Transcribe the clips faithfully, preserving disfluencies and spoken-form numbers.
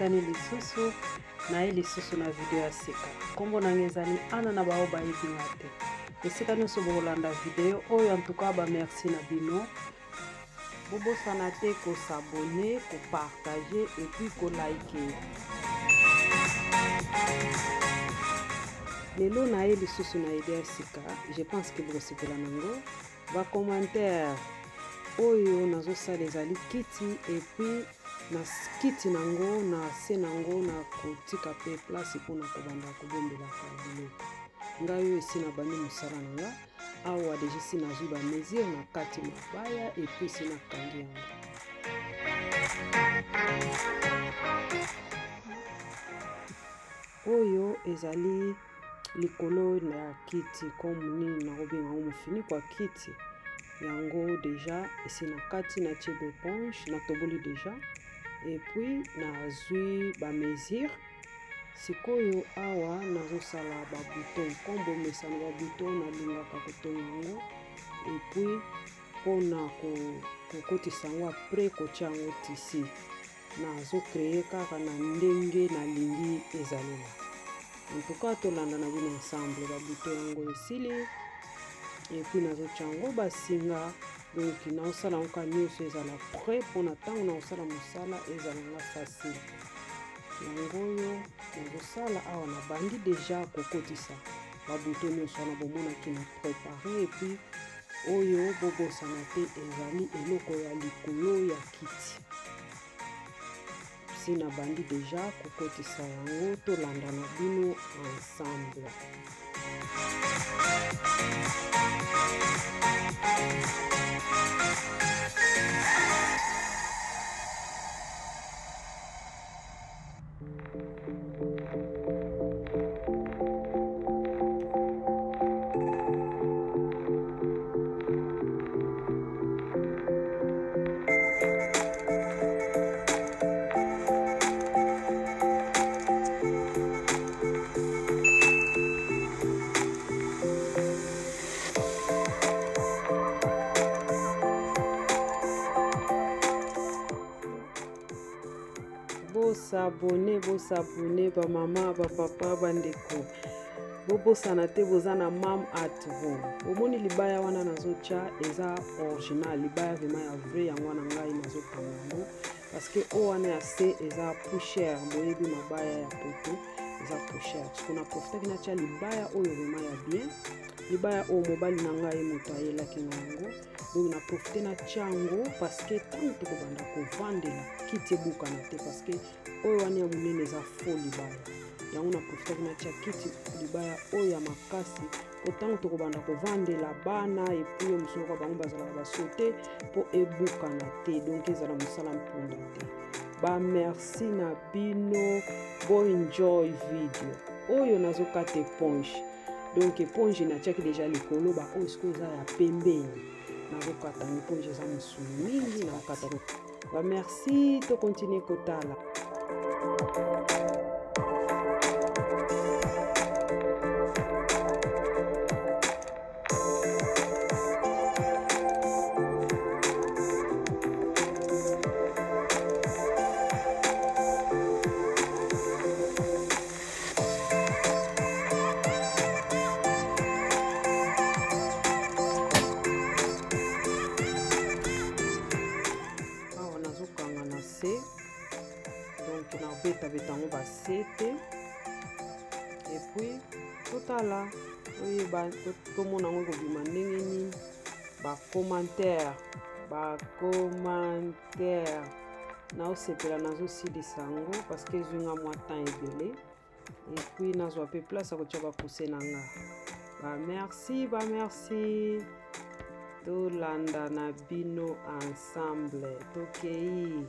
tokutani lisusu na hii lisusu na video ya sika kombo nangezali ana na bao ba ibingate esika nyonso bokolanda video oyo en tout cas ba merci na bino bobo sanate ko s'abonner ko partager et puis ko liker lelo na hii lisusu na idée ya sika je pense que bokosepela nango ba commentaire oyo nazo sala ezali kiti et puis na kiti nango na se nango na kotika pe place mpona kobanda kobombelaka biloko ngai oyo esi na bandi mosala na nga awa deja si nazwi bamesure na kati mabaya epuis si nakangi yango oyo ezali likolo na kiti comme nini nakobenga ngo mofiniko ya kiti yango deja esi na kati na tie beponge na toboli deja et puis nazwi ba mesure sikoyo awa nazosala ba bouton kombo mesana ba bouton na lingaka kotonga yango et puis pona ko kokotisa yango après kotia yango tisi nazo créer kaka na ndenge na lingi ezali en tout cas tolanda na bino ensemble ba bouton yango esili et puis nazotia yango basinga donc naosala nka nyonso ezala prêt mpona ntango naosala mosala ezalanga facile yango oyo nazosala awa na bandi deja kokotisa babuto nyonso wana bomonaki na préparé et puis oyo bobosana te ezali eloko ya likolo ya kiti si na bandi deja kokotisa yango tolanda na bino ensemble. S'abonner, bo s'abonner, ba maman, ba papa, bandeko. Bobo sanate bozana mam at home. Omoni libaya wana nazocha eza original, libaya vraiment ya vrai yango wana ngai nazopanga parce que o wana ya se eza plus cher, boyebi mabaya ya poto eza plus cher. Parce qu'on a profité na cha libaya oyo vraiment ya bien. Libaya o mobali na ngai moto ayelaki nango. Donc na profité na chango parce que tant que banda ko vandela kiti buka na te parce que oyo wana ya munene eza fo libaya yango na profité na cha kiti libaya oyo ya makasi autant to banda ko vandela bana et puis musoko bango bazala ba sauter pour ebuka na te donc ezala musala mpunda te ba merci na bino bo enjoy video oyo nazokata éponge donc éponge na chaki déjà likolo ba oyo siko eza ya pembeni nakokata éponge eza musulu mingi nakokata ba merci to continuer kotala. Donc na beta betango ba sete et puis totala oye ba to mona ngo bima ndenge nini ba commentaire ba commentaire na osepela nazo silisa ngo parce que zunga mwa temps ebele et puis nazo pe place ko tia ba pousser nanga ba merci ba merci to landa na bino ensemble tokei.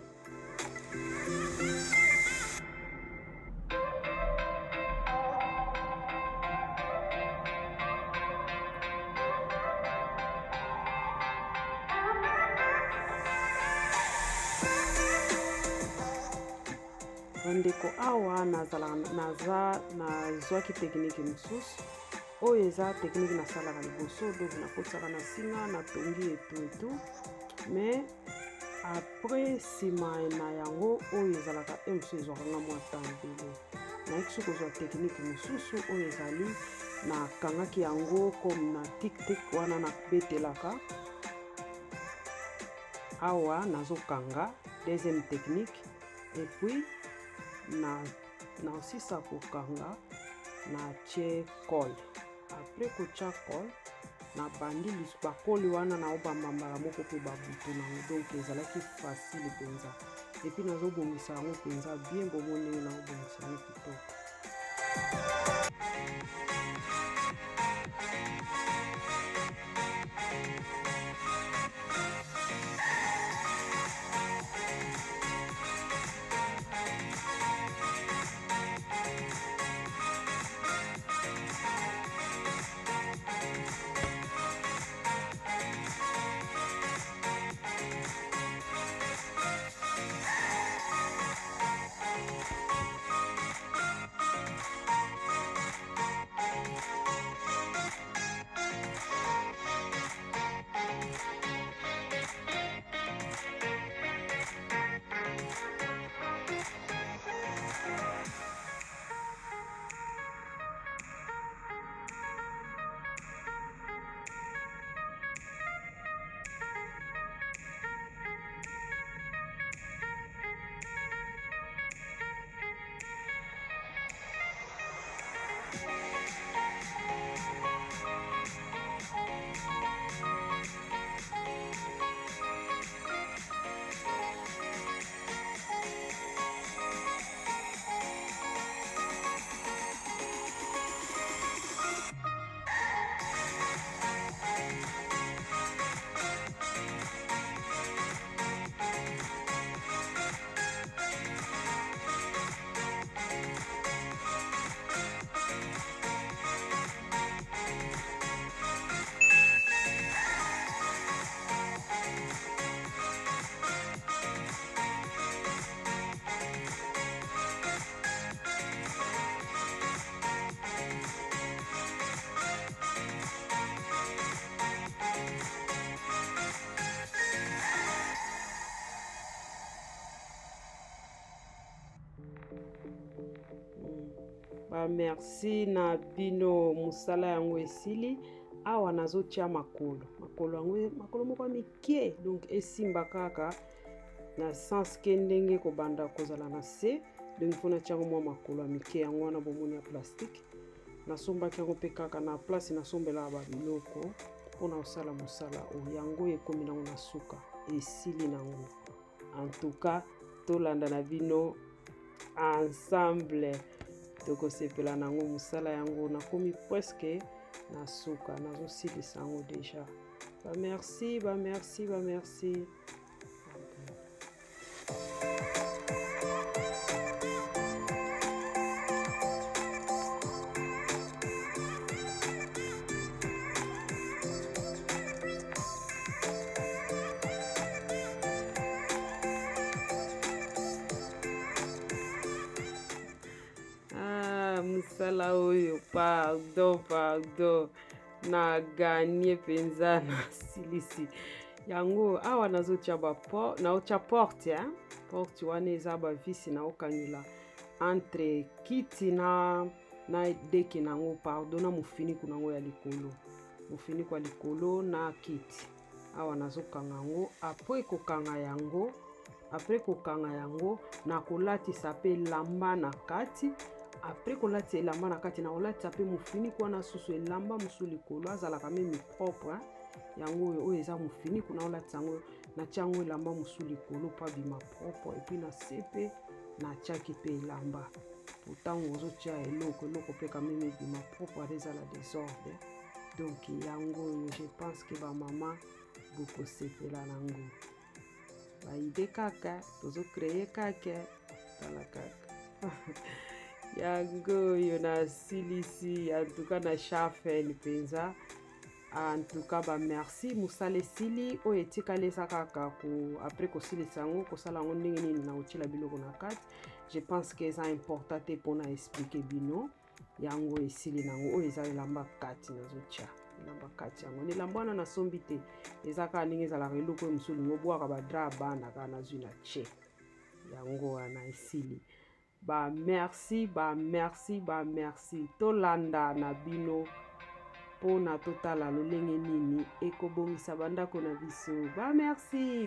Bandeko awa nazala naza nazwaki technique mosusu oyo eza technique nasalaka liboso donc nakosaka na singa na tongi etu etu mais Après sima na yango oyo ezalaka e mosusu ezwakanga mwa tempele nayeki soki kozwa technique mosusu oyo ezali nakangaki yango comme na tiktik wana nabetelaka awa nazokanga deuxième technique et puis na naosisa kokanga na tie col après kotia col na bandi bakoli wana na obambambala moko pe babutu nango donc ezalaki facile mpenza epuis nazobongisa yango mpenza bien bomo ndenge naobongisa yango kitoko. Ba merci na bino musala yango esili awa nazotia makolo makolo yango makolo moko mikie donc esimba kaka na sens ke ndenge kobanda kozala na se donc fona tiango mwa makolo mikie yango wana bomoni ya plastique nasombaki yango pe kaka na place nasombela ba biloko mpona kosala mosala oyo yango ekomi nango na suka esili nango. En tout cas tolanda na bino ensemble tokosepela nango mosala yango nakomi presque na suka nazosilisa yango deja. Ba merci ba merci ba merci. Musala oyo pardon pardon na gagné penza na silisi yango awa nazotia ba po na otia porte ya porte wana eza ba visi na okangila entre kiti na na deki nango pardon na mufiniku nango ya likolo mufiniku ya likolo na kiti awa nazokanga yango après kokanga yango après kokanga yango na kolatisa pe lamba na kati. Après kolati elamba na kati na kolati pe mufiniku wana susu elamba musu likolo azalaka meme propre yango oyo eza mufiniku na kolati yango na tiango elamba musu likolo pa bima propre et puis na sepe na tiaki pe elamba pourtant ozotia eloko eloko pe quand même bima propre eza la désordre donc yango je pense que ba mama beaucoup sepela nango ba ide kaka tozo créer kaka tala kaka yango yo na silisi en tout cas na chafel penza en tout cas ba merci musale sili o etikale sakaka ko après ko silisa yango ko sala ngo ndenge nini na otila biloko na kati. Je pense que c'est important te pona expliquer bino yango esili nango o eza elamba kati nazotia na bakati yango nilambo wana nasombi te eza kaka ndenge ezalaka eloko oyo mosusu lingo obwaka badra bana kaka nazwi na che yango wana esili ba merci ba merci ba merci tolanda na bino mpona totala lolenge nini ekobongisa bandako na biso ba merci.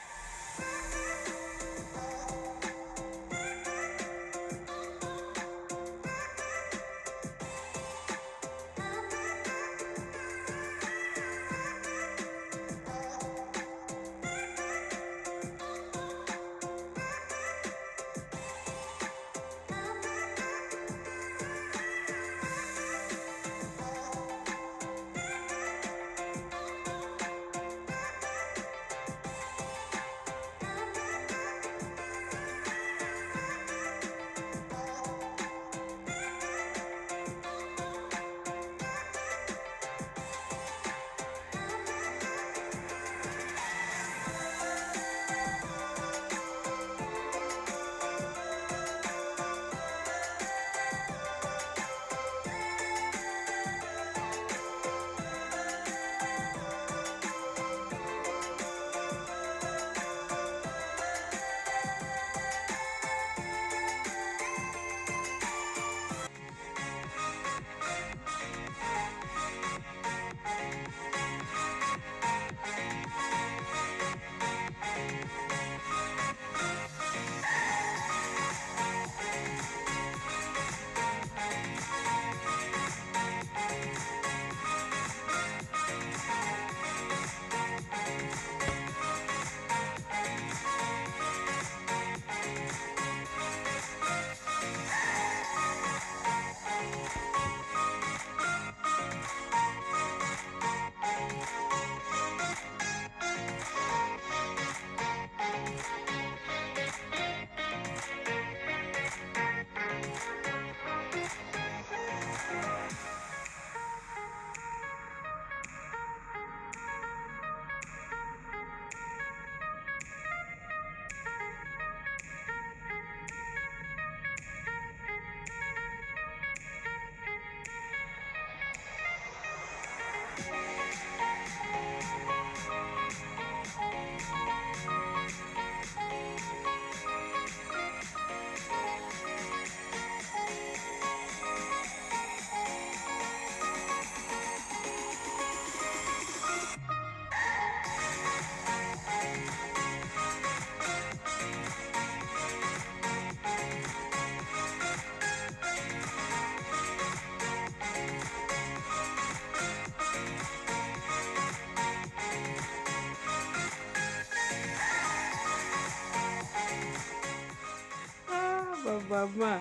Mama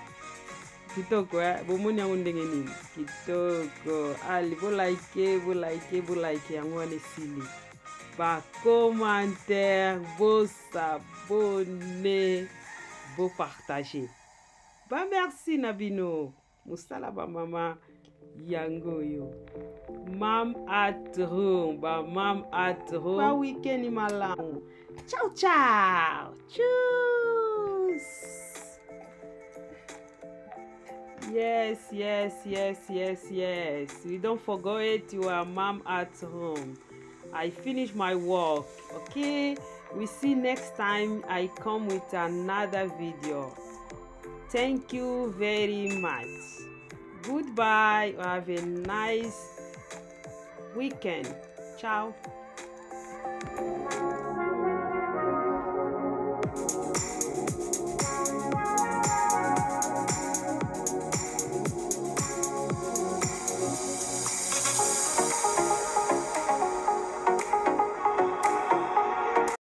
kitoko eh bomoni yango ndenge nini kitoko ali bo like bo like bo like yango wana esili ba commentaire bo s'abonner bo partager ba merci na bino musala ba mama yango yo mam at home ba mam at home ba weekend malamu ciao ciao tschüss. Yes, yes, yes, yes, yes. We don't forget you are mom at home. I finish my work. Okay, we see next time I come with another video. Thank you very much. Goodbye. Have a nice weekend. Ciao.